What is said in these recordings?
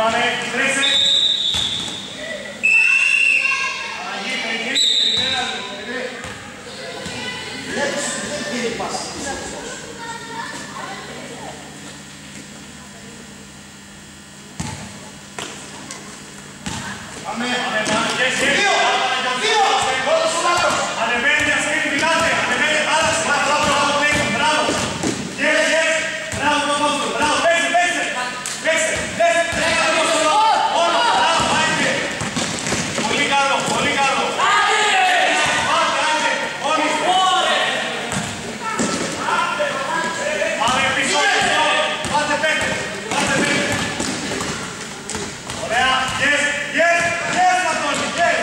Πάμε, 13. Αλλαγή, περιμένει. Βλέπεις, δεν πήρε πάση. Πάμε, Δύο! Όλος ο λάθος. Ανεβαίνει, ασχένει, μιλάτε. Ανεβαίνει, άλλαξε. Μπράβο. Yes. Μπράβο, Παπαδόπουλο. Μπράβο, παίξε. Μόνο, μπράβο, άντε. Πολύ καλό. Άντε, μόνοι. Πάμε πίσω. Πάτε πέντε. Ωραία. Yes, Μαρτώνη. Yes.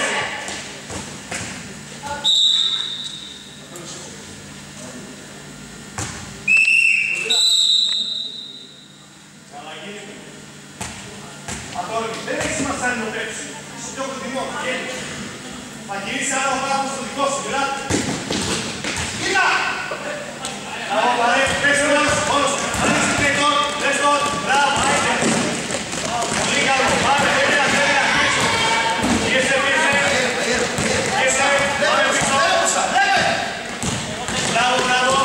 Αντώνη, δεν έχει σημασία να το τρέψει. Στο πιο κοντινό, θα γυρίσει άλλο πράγμα στο δικό σου, γράτη. Κοίτα! Μπράβο, παρέ, παίξε μόνος σου. Άνοιξε τρίτον, δες τον, μπράβο, άιντε. Πολύ καλό, πάμε, τρέμενα, πίσω. Πιέσε, πάμε πίσω. Μπράβο.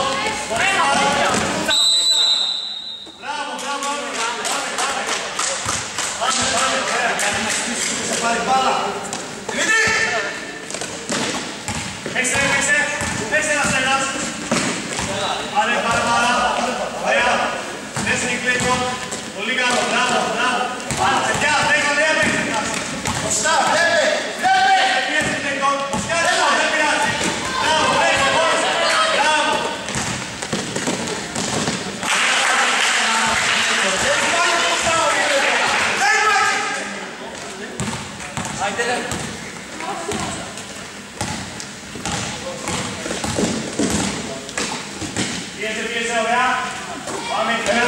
Πάμε, ωραία. Σε πάρει μπάλα. Δημήτρη! Παίξε ένας. Πάρε μπάλα. Ωραία. Δες Νικλέκο. Πολύ καλό. Μπράβο. Πάμε, παιδιά. Τρέχω. Κωστά, βλέπε. Πιέσε Νικλέκο. Δεν πειράζει. Μπράβο. Μπράβο. Πιέσε, ωραία. Πάμε,